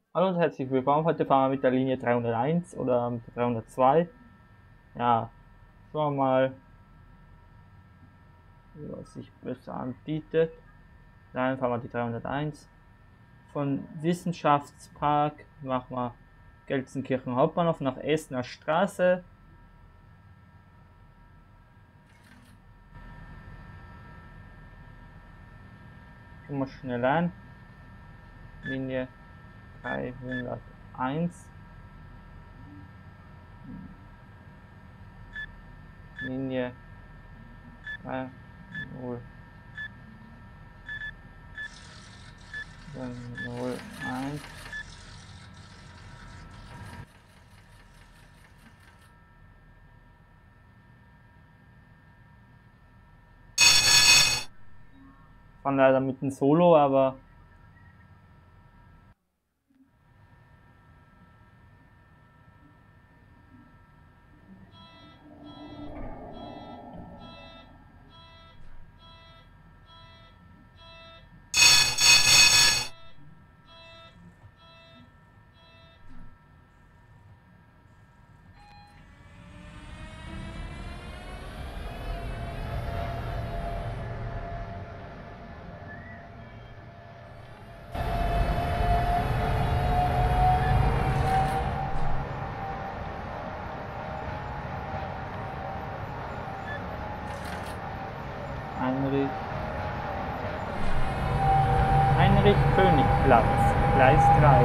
Hallo und herzlich willkommen. Heute fahren wir mit der Linie 301 oder mit der 302. Ja, schauen wir mal, was sich besser anbietet. Dann fahren wir die 301. Von Wissenschaftspark machen wir Gelsenkirchen Hauptbahnhof nach Essener Straße. Schauen wir schnell ein. Linie 301. Linie 301. Fahren leider mit dem Solo, aber Heinrich-König-Platz, Gleis 3.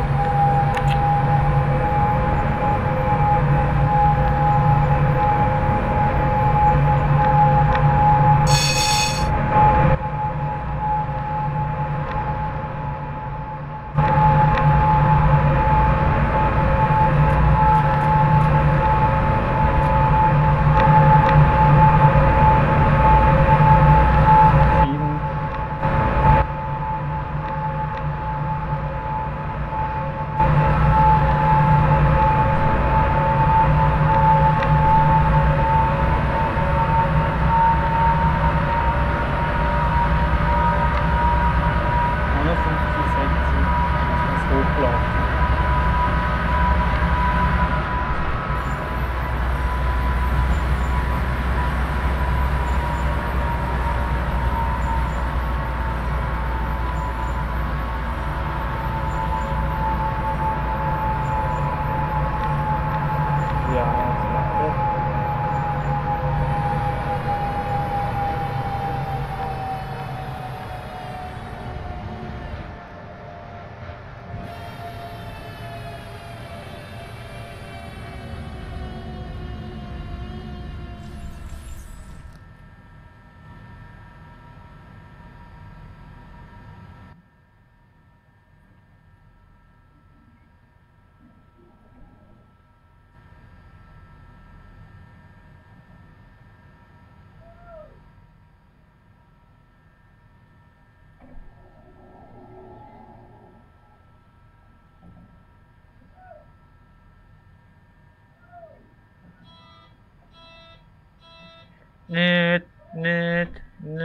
Nicht.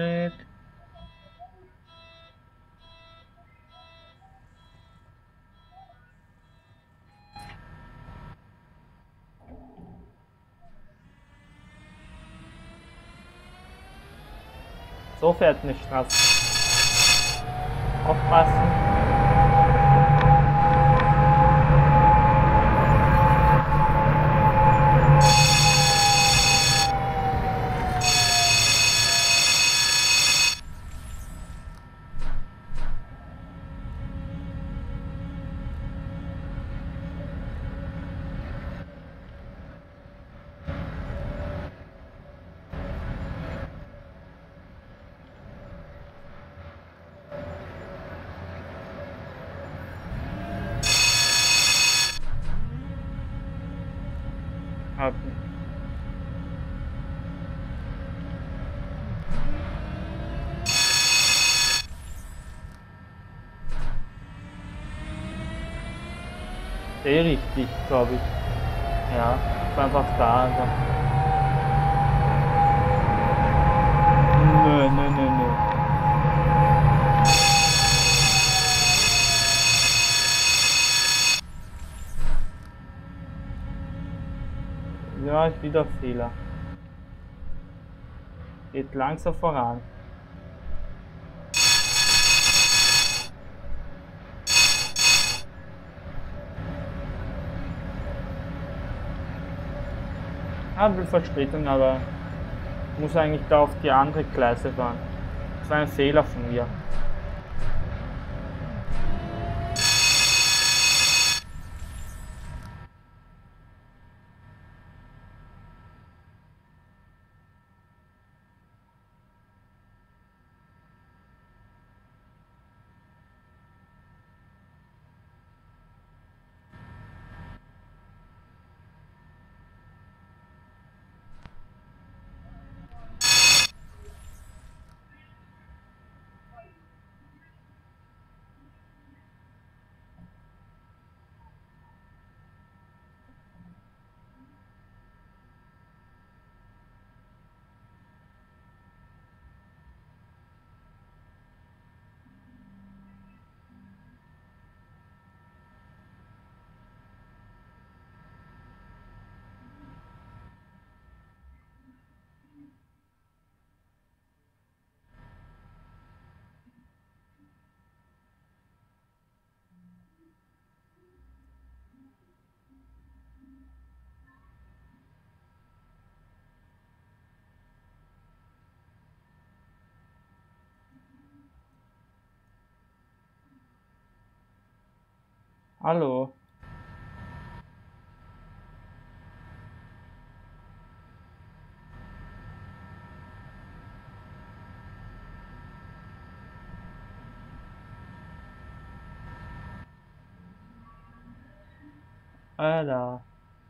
So fährt eine Straße. Aufpassen. Sehr richtig, glaube ich. Ja, ist einfach da. Also. Nö. Ja, wieder Fehler. Geht langsam voran. Ein bisschen Verspätung, aber muss eigentlich da auf die andere Gleise fahren. Das war ein Fehler von mir. Hallo. Da.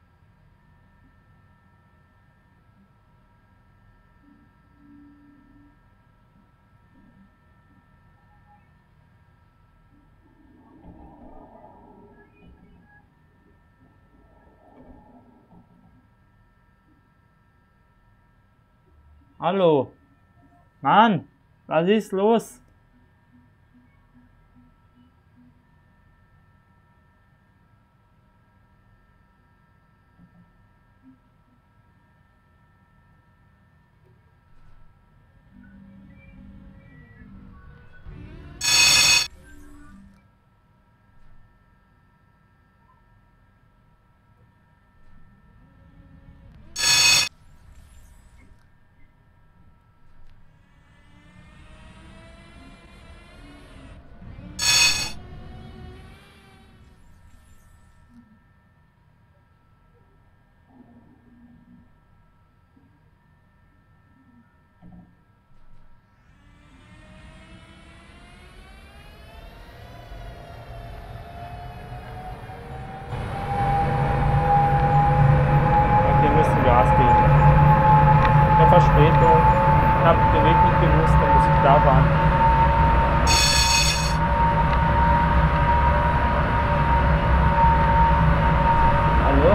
Hallo. Mann, was ist los? Verspätung. Ich habe den Weg nicht gewusst, dass ich da war. Hallo?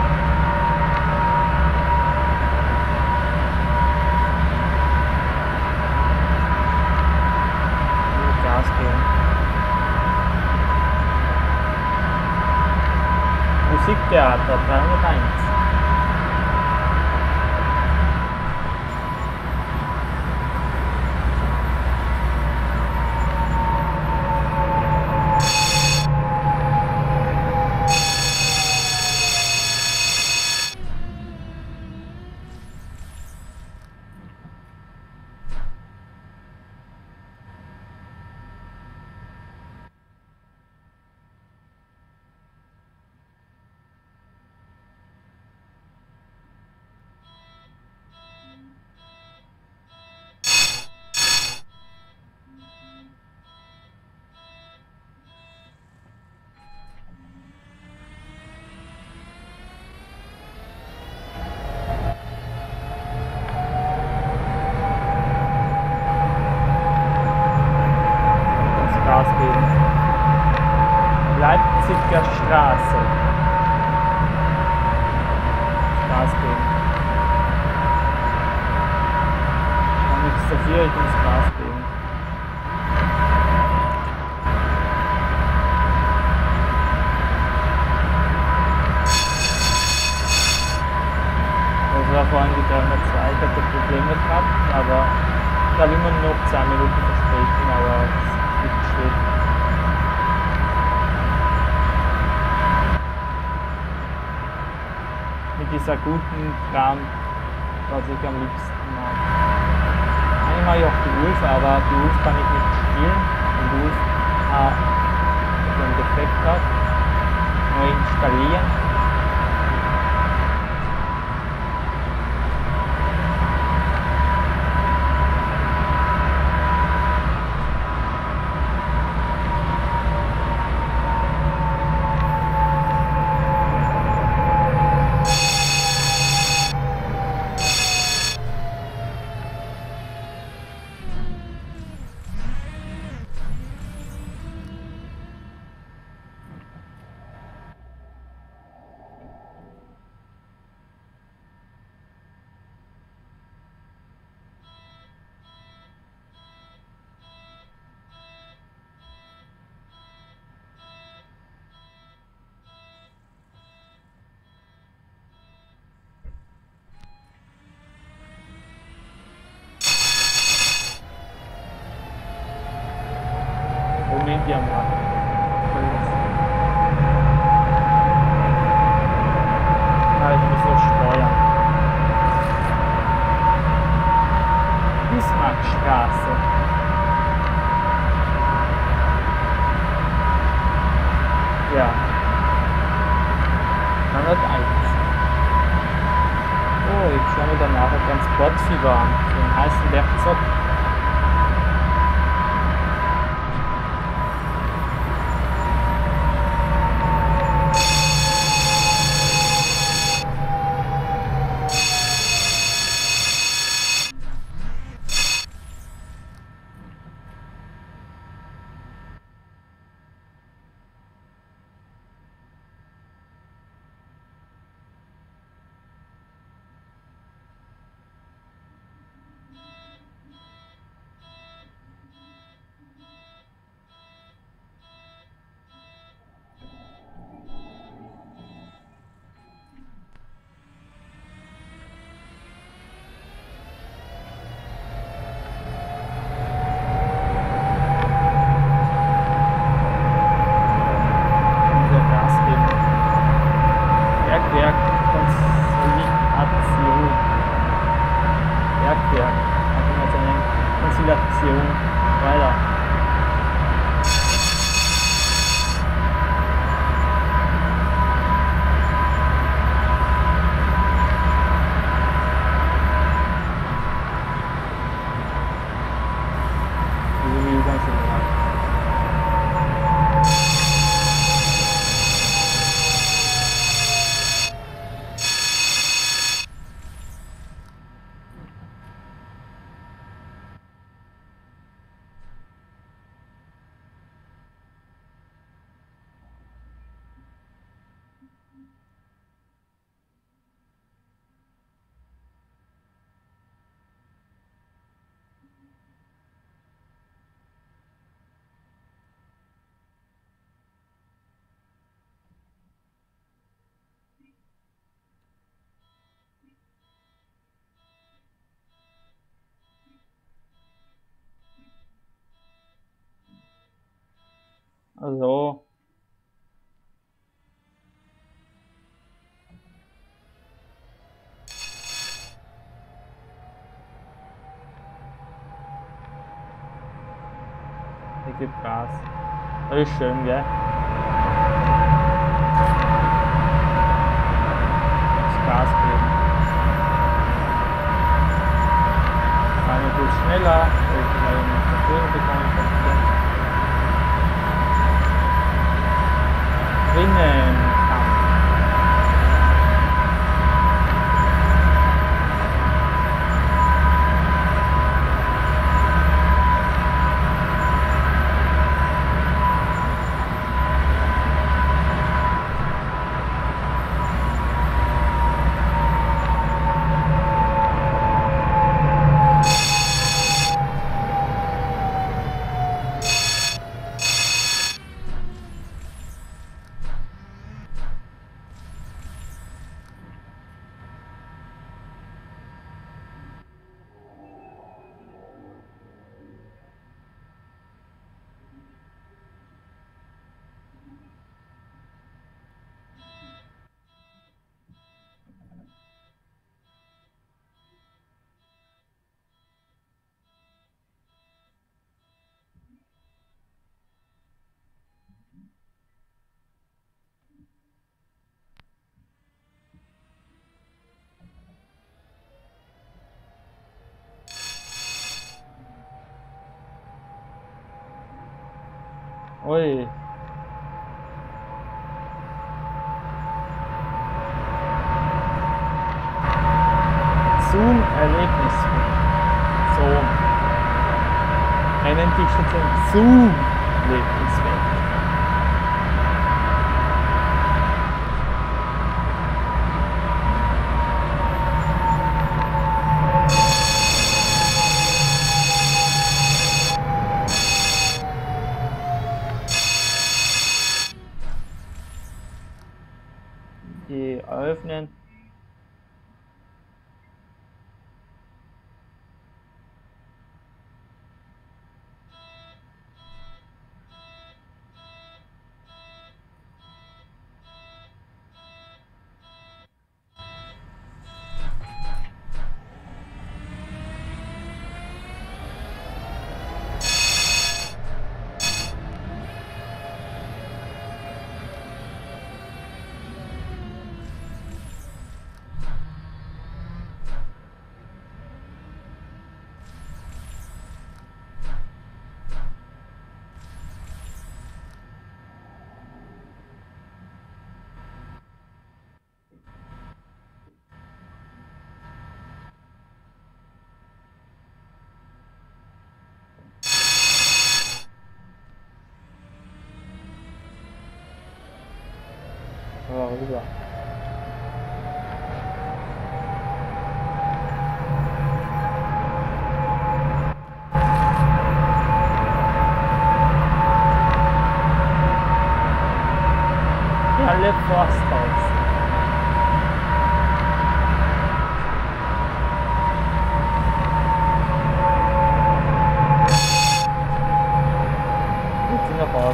Gas geben. Musiktheater 301. Leipziger Straße. Gas geben. Kann ich so viel ins Gas geben. vorhin die 302, ich hatte Probleme gehabt, aber ich habe immer noch 2 Minuten Verspätung, aber es ist nicht schlimm. Mit dieser guten Tram, was ich am liebsten mag. Eigentlich mag ich auch die Wolf, aber die Wolf kann ich nicht spielen. Die Wolf so einen Defekt hat. Neu installieren. Olympia machen. Ich muss noch steuern. Bismarckstraße. Ja. 901. Oh, ich schaue mir danach ein Transportfieber an. So einen heißen Werkzeug. Weiter. Also. Der gibt Gas. Das ist schön, gell? Das Gas geben. Eine gut schneller, weil ich noch Verfügung bekommen kann. Drinnen. Ui. Zoom-Erlebniswelt. So. Er nennt die Station Zoom-Erlebniswelt. Die öffnen. Rüber. Alle Forsthaus. Jetzt sind wir raus.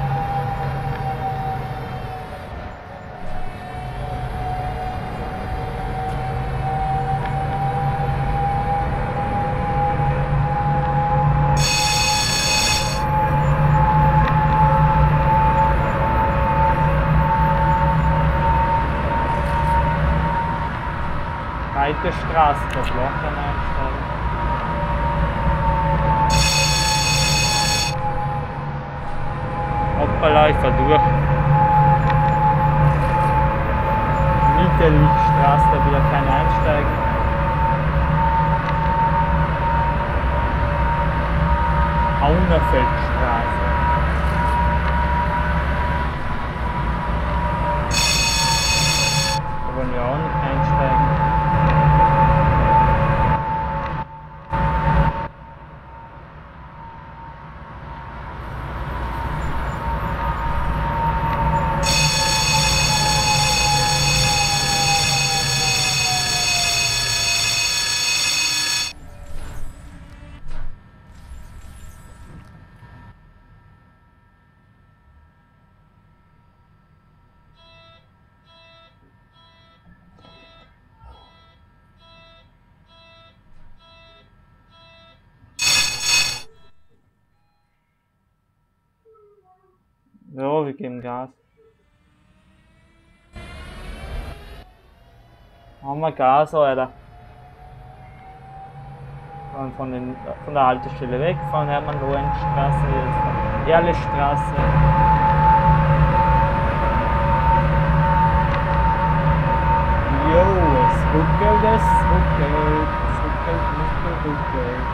Breite Straße, das Loch dann einsteigen. Hoppala, ich fahr durch. Mittelstraße, da wieder kein Einsteigen. Aunerfeldstraße. Da wollen wir auch nicht einsteigen. So, wir geben Gas. Machen wir Gas, Alter. Von der Haltestelle weg, von Hermann-Lorenz-Straße, jetzt Erlestraße. Jo, es ruckelt, ruckelt.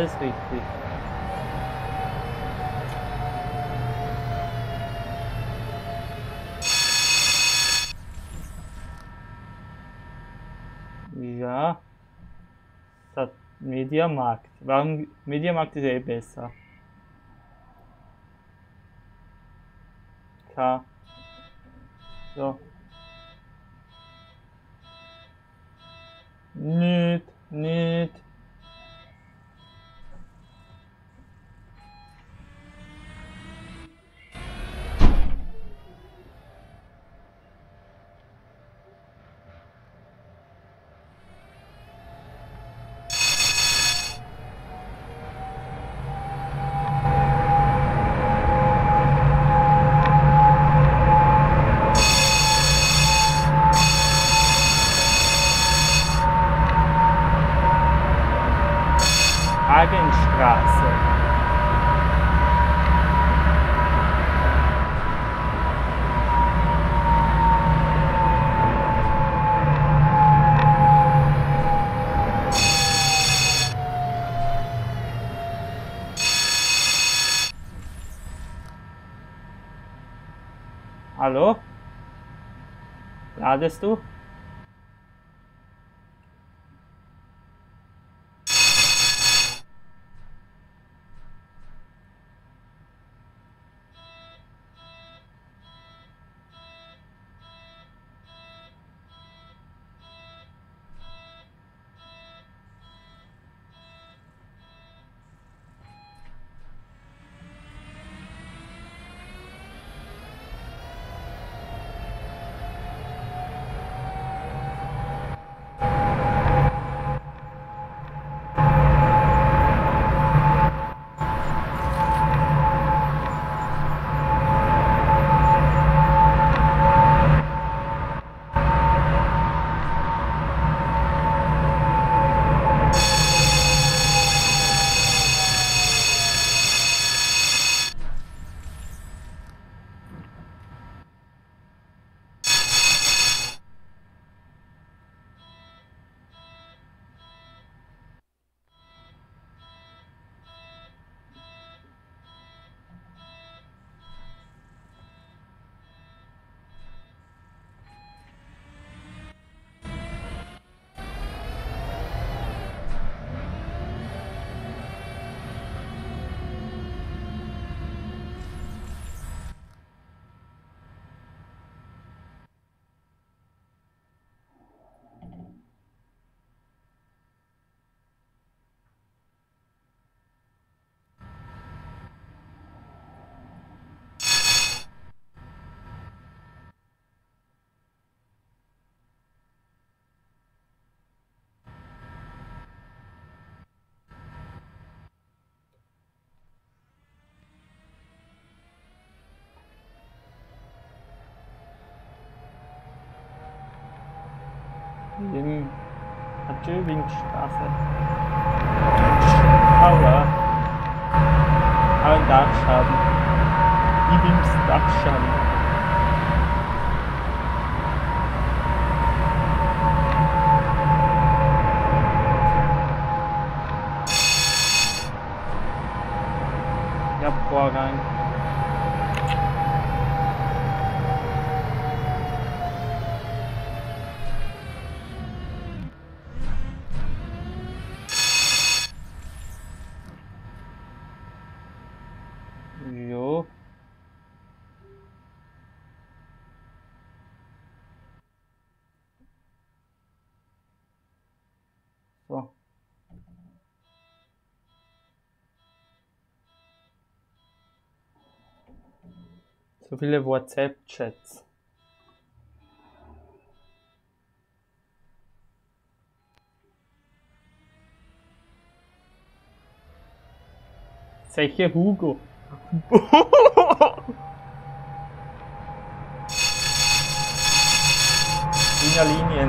alles richtig. Ja. Mediamarkt. Warum? Mediamarkt ist eh besser. K. So. Nicht. Hagenstraße. Hallo? Ladest du? In Adjöwingstraße. Aua. Ein Dachschaden. Ibims Dachschaden. Ja, Vorrang. Jo. So. So viele WhatsApp-Chats. Zeche Hugo. Wiener Linien.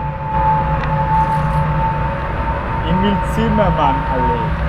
Emil Zimmermann Allee.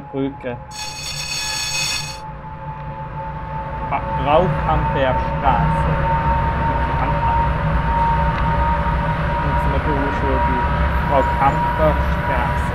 Brücke. Rauchkamperstraße. Und zum Beispiel schon die Rauchkamperstraße.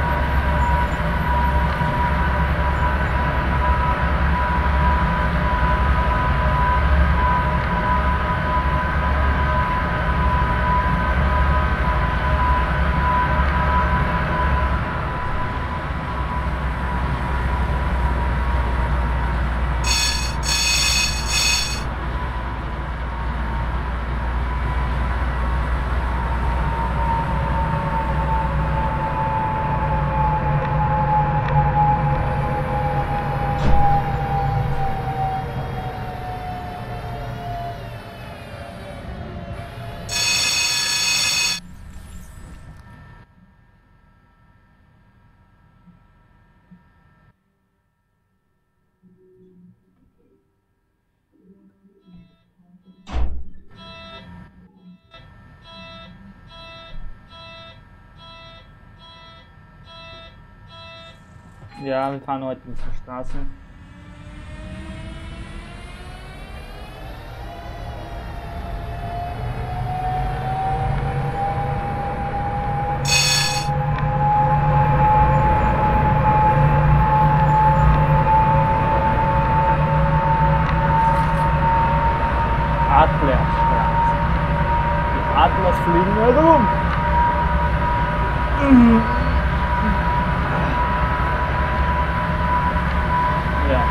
Ja, wir fahren heute diese Straßen. Adlerstraße. Die Adlers fliegen herum. Ja.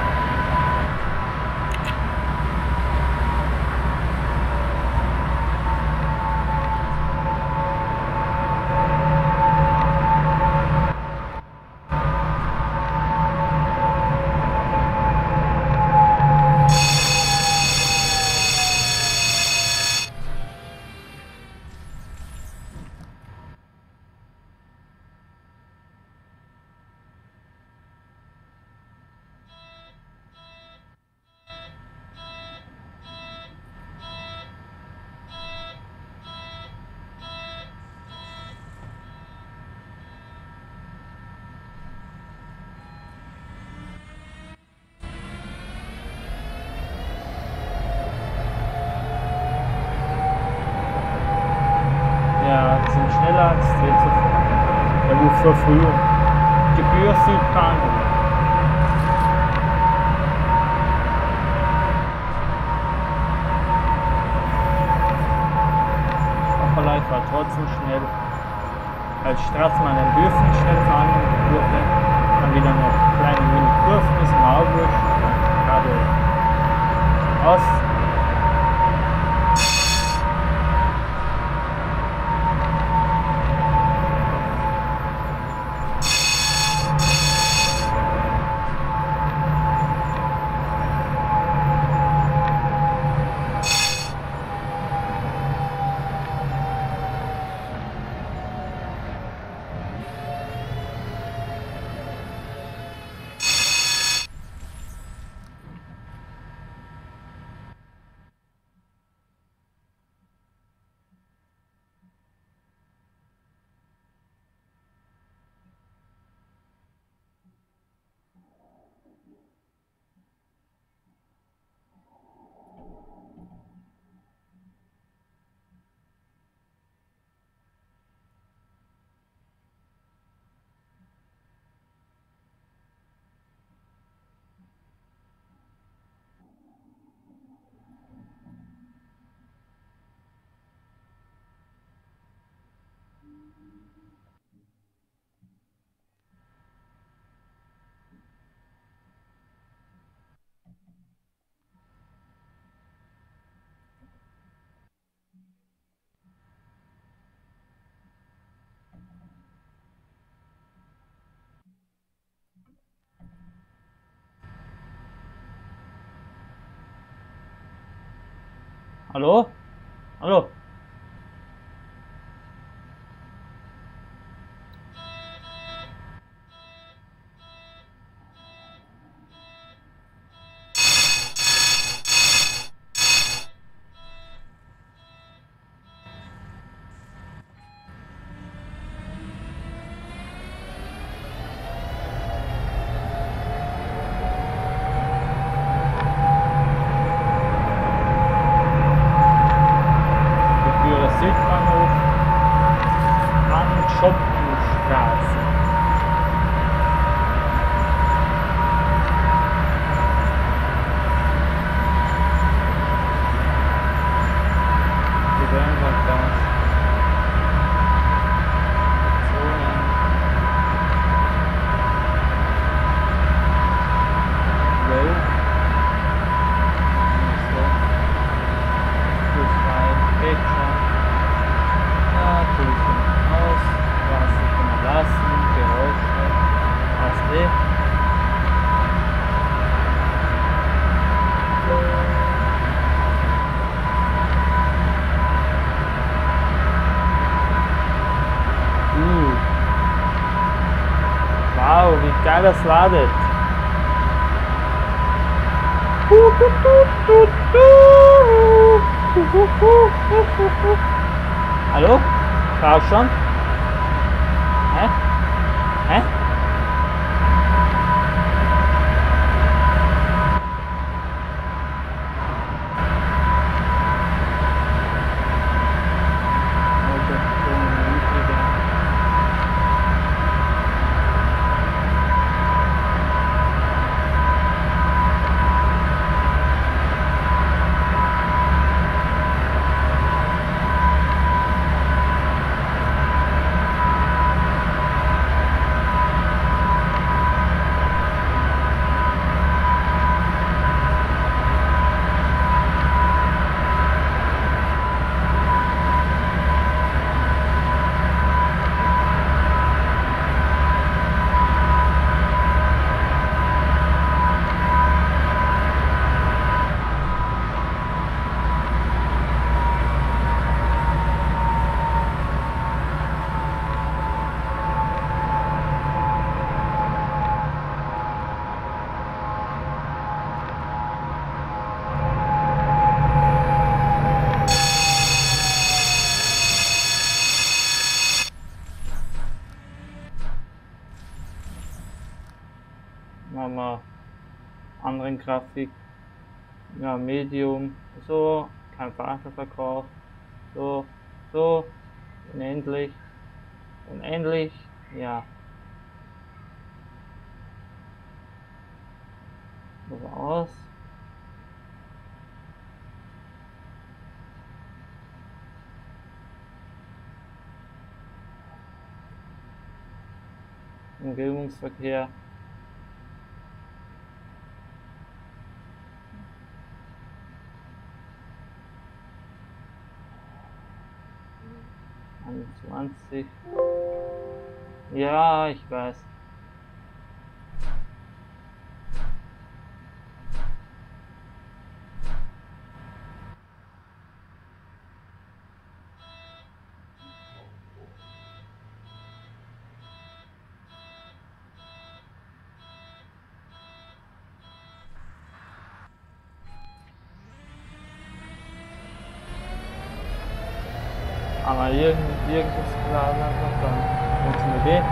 Sind schneller als dreht sofort. Der Ruf Verfrühung. Gebühr Südbahnhof. Vielleicht war trotzdem schnell. Als Straßenbahnen dürfen schnell fahren in die Kurve. Dann wieder noch kleine Mini-Kurven, ist im Augenblick. Gerade aus. Hallo? Hallo? das ladet. Hallo? Brauchst schon? Hä? Hä? Machen wir anderen Grafik, ja, Medium, so, kein Fahrverkauf, so, so, unendlich, unendlich, ja. So aus. Umgebungsverkehr. ...20. Ja, ich weiß. Aber irgendwas klar einfach dann funktioniert eh.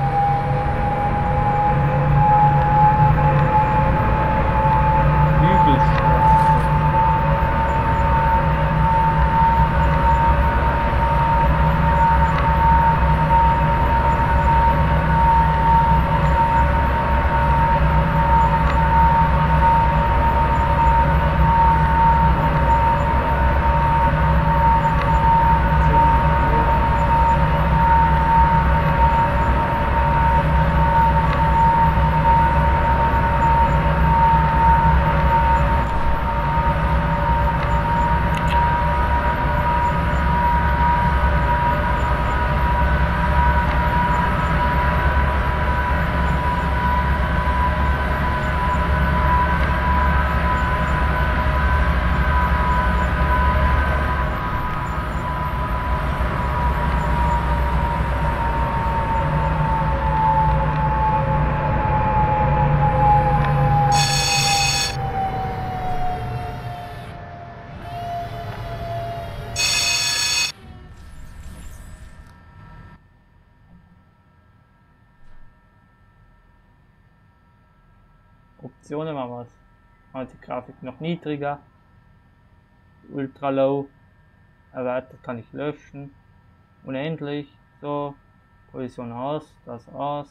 Optionen machen wir es. Mal die Grafik noch niedriger. Ultra Low. Erweitert kann ich löschen. Unendlich. So. Kollision aus. Das aus.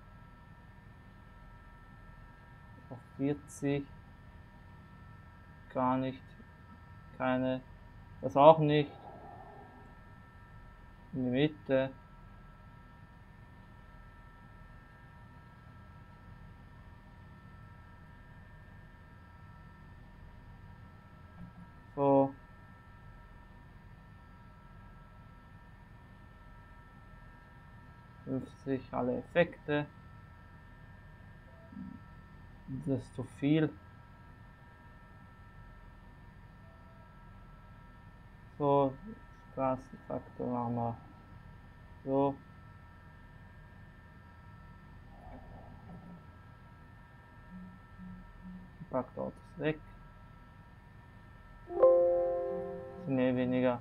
Auf 40. Gar nicht. Keine. Das auch nicht. In die Mitte. So. Alle Effekte. Das ist zu viel. So, Straßenfaktor machen wir so. Geparkte Autos weg. Nee, weniger.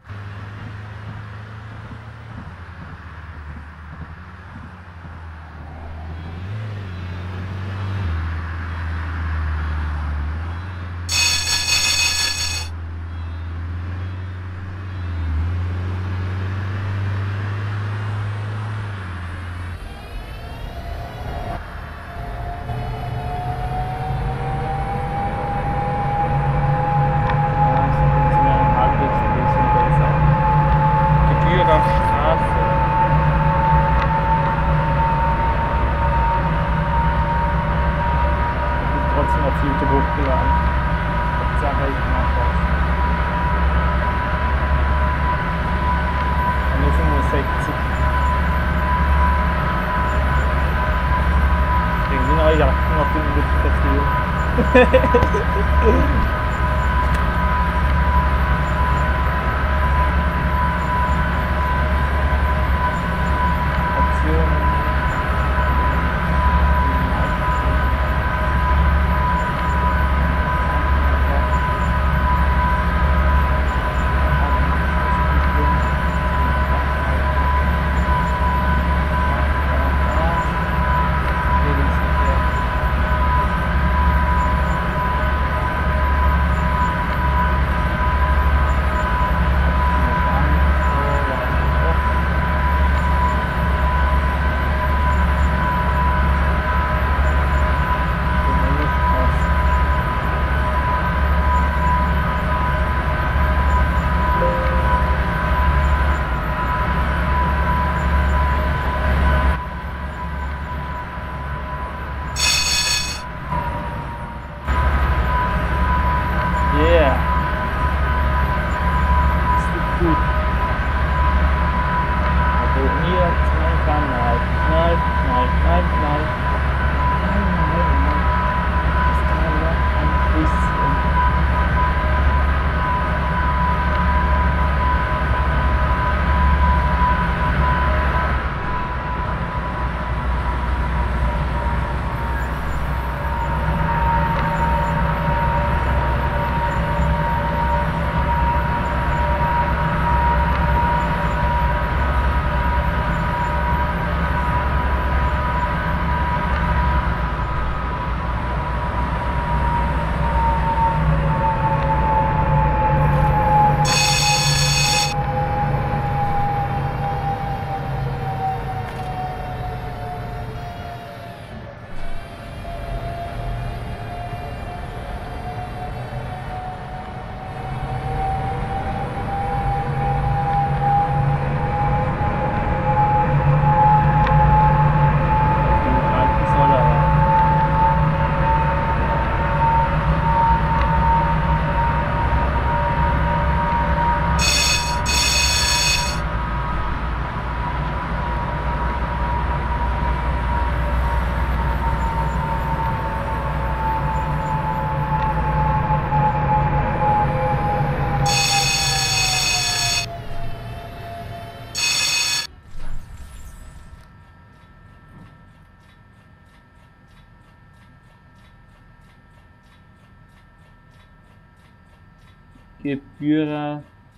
Gebührer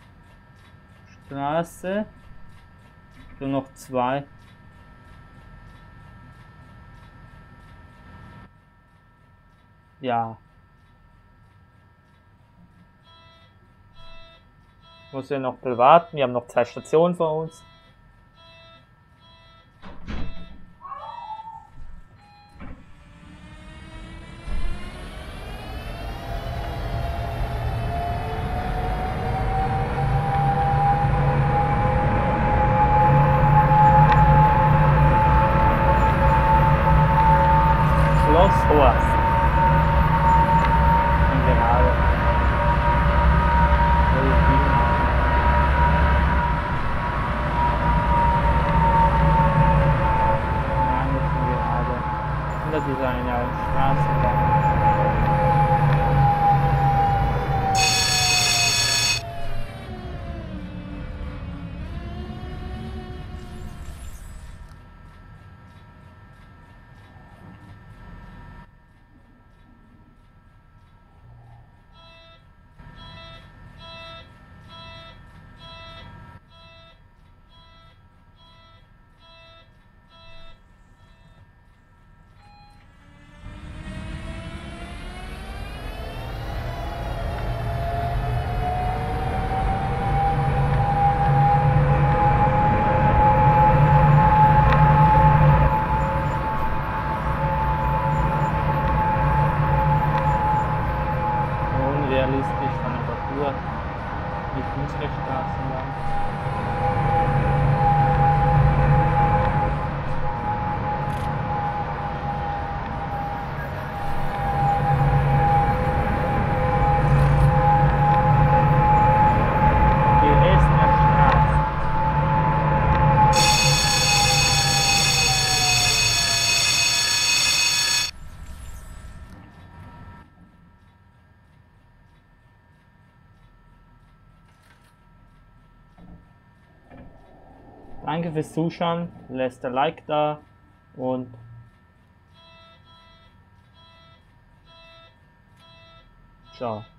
Straße. Nur noch 2. Ja. Muss ja noch warten. Wir haben noch 2 Stationen vor uns. realistisch von der Tour mit unserer Straßenbahn. Danke fürs Zuschauen, lasst ein Like da und ciao.